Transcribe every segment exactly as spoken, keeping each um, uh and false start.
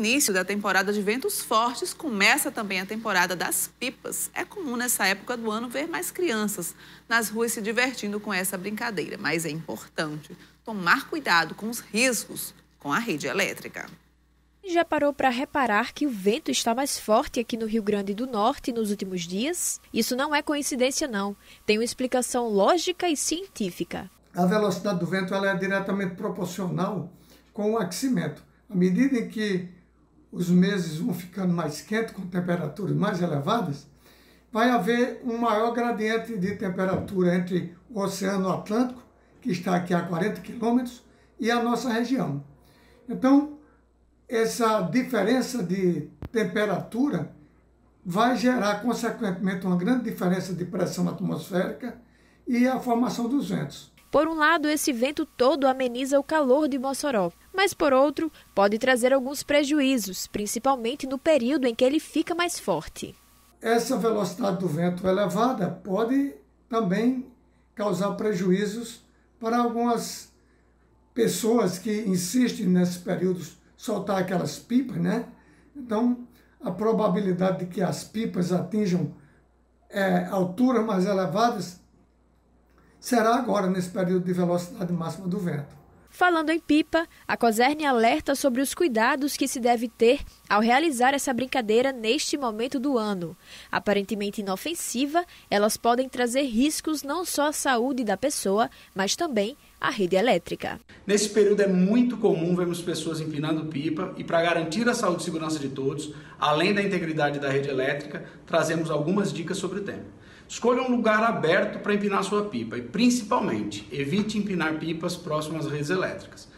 início da temporada de ventos fortes, começa também a temporada das pipas. É comum nessa época do ano ver mais crianças nas ruas se divertindo com essa brincadeira, mas é importante tomar cuidado com os riscos com a rede elétrica. Já parou para reparar que o vento está mais forte aqui no Rio Grande do Norte nos últimos dias? Isso não é coincidência, não. Tem uma explicação lógica e científica. A velocidade do vento ela é diretamente proporcional com o aquecimento. À medida em que os meses vão ficando mais quentes, com temperaturas mais elevadas, vai haver um maior gradiente de temperatura entre o Oceano Atlântico, que está aqui a quarenta quilômetros, e a nossa região. Então, essa diferença de temperatura vai gerar, consequentemente, uma grande diferença de pressão atmosférica e a formação dos ventos. Por um lado, esse vento todo ameniza o calor de Mossoró, mas por outro, pode trazer alguns prejuízos, principalmente no período em que ele fica mais forte. Essa velocidade do vento elevada pode também causar prejuízos para algumas pessoas que insistem nesses períodos soltar aquelas pipas, né? Então, a probabilidade de que as pipas atinjam é, alturas mais elevadas será agora nesse período de velocidade máxima do vento. Falando em pipa, a Cosern alerta sobre os cuidados que se deve ter ao realizar essa brincadeira neste momento do ano. Aparentemente inofensiva, elas podem trazer riscos não só à saúde da pessoa, mas também à rede elétrica. Nesse período é muito comum vermos pessoas empinando pipa e, para garantir a saúde e segurança de todos, além da integridade da rede elétrica, trazemos algumas dicas sobre o tema. Escolha um lugar aberto para empinar sua pipa e, principalmente, evite empinar pipas próximas às redes elétricas.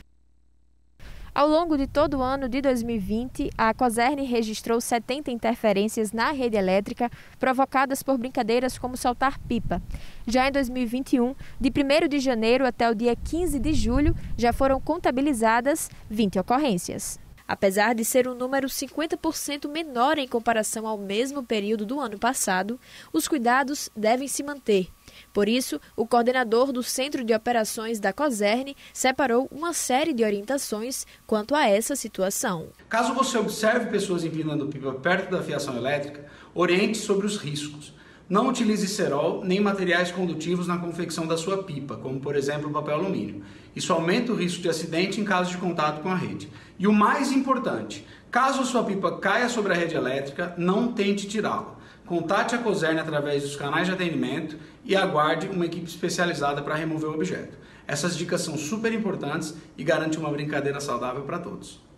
Ao longo de todo o ano de dois mil e vinte, a Cosern registrou setenta interferências na rede elétrica provocadas por brincadeiras como soltar pipa. Já em dois mil e vinte e um, de primeiro de janeiro até o dia quinze de julho, já foram contabilizadas vinte ocorrências. Apesar de ser um número cinquenta por cento menor em comparação ao mesmo período do ano passado, os cuidados devem se manter. Por isso, o coordenador do Centro de Operações da Cosern separou uma série de orientações quanto a essa situação. Caso você observe pessoas empinando pipa perto da fiação elétrica, oriente sobre os riscos. Não utilize cerol nem materiais condutivos na confecção da sua pipa, como por exemplo o papel alumínio. Isso aumenta o risco de acidente em caso de contato com a rede. E o mais importante, caso a sua pipa caia sobre a rede elétrica, não tente tirá-la. Contate a Cosern através dos canais de atendimento e aguarde uma equipe especializada para remover o objeto. Essas dicas são super importantes e garantem uma brincadeira saudável para todos.